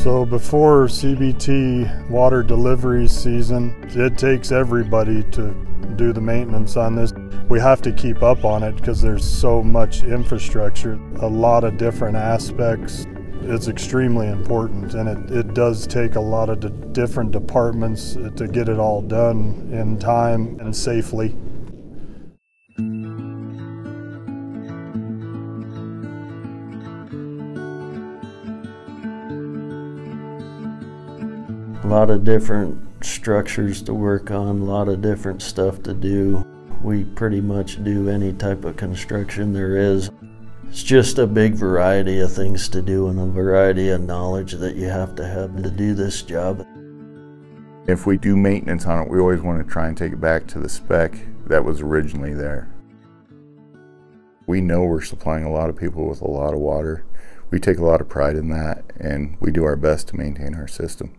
So before CBT water delivery season, it takes everybody to do the maintenance on this. We have to keep up on it because there's so much infrastructure, a lot of different aspects. It's extremely important, and it does take a lot of different departments to get it all done in time and safely. A lot of different structures to work on, a lot of different stuff to do. We pretty much do any type of construction there is. It's just a big variety of things to do and a variety of knowledge that you have to do this job. If we do maintenance on it, we always want to try and take it back to the spec that was originally there. We know we're supplying a lot of people with a lot of water. We take a lot of pride in that, and we do our best to maintain our system.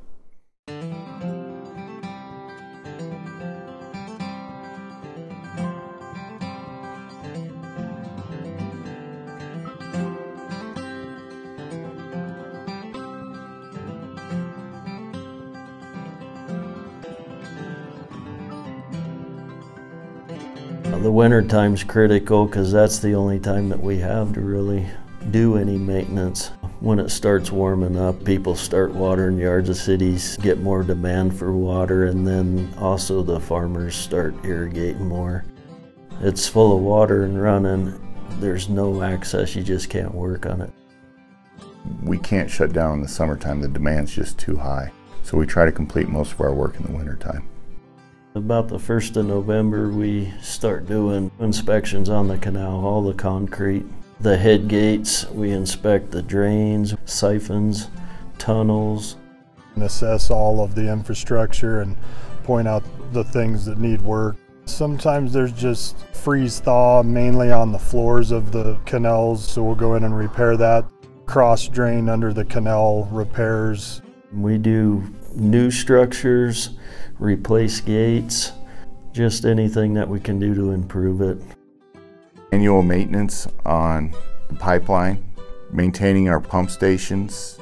The winter time's critical because that's the only time that we have to really do any maintenance. When it starts warming up, people start watering yards. The cities get more demand for water, and then also the farmers start irrigating more. It's full of water and running. There's no access, you just can't work on it. We can't shut down in the summertime, the demand's just too high. So we try to complete most of our work in the wintertime. About the 1st of November, we start doing inspections on the canal, all the concrete. The head gates, we inspect the drains, siphons, tunnels. And assess all of the infrastructure and point out the things that need work. Sometimes there's just freeze-thaw, mainly on the floors of the canals, so we'll go in and repair that. Cross-drain under the canal repairs. We do new structures, replace gates, just anything that we can do to improve it. Annual maintenance on the pipeline, maintaining our pump stations.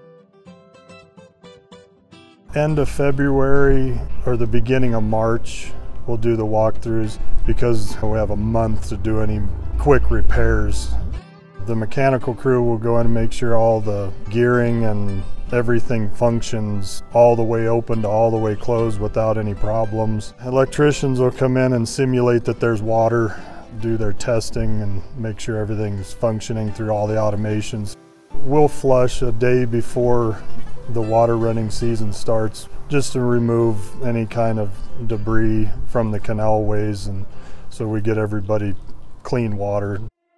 End of February or the beginning of March, we'll do the walkthroughs because we have a month to do any quick repairs. The mechanical crew will go in and make sure all the gearing and everything functions all the way open to all the way closed without any problems. Electricians will come in and simulate that there's water, do their testing and make sure everything's functioning through all the automations. We'll flush a day before the water running season starts just to remove any kind of debris from the canalways, and so we get everybody clean water.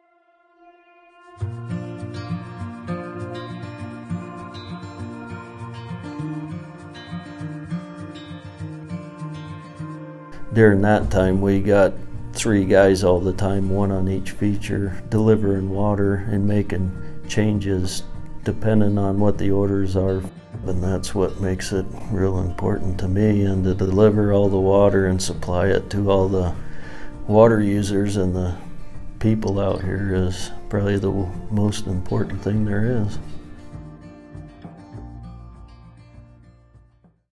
During that time, we got 3 guys all the time, 1 on each feature, delivering water and making changes depending on what the orders are. And that's what makes it real important to me, and to deliver all the water and supply it to all the water users and the people out here is probably the most important thing there is.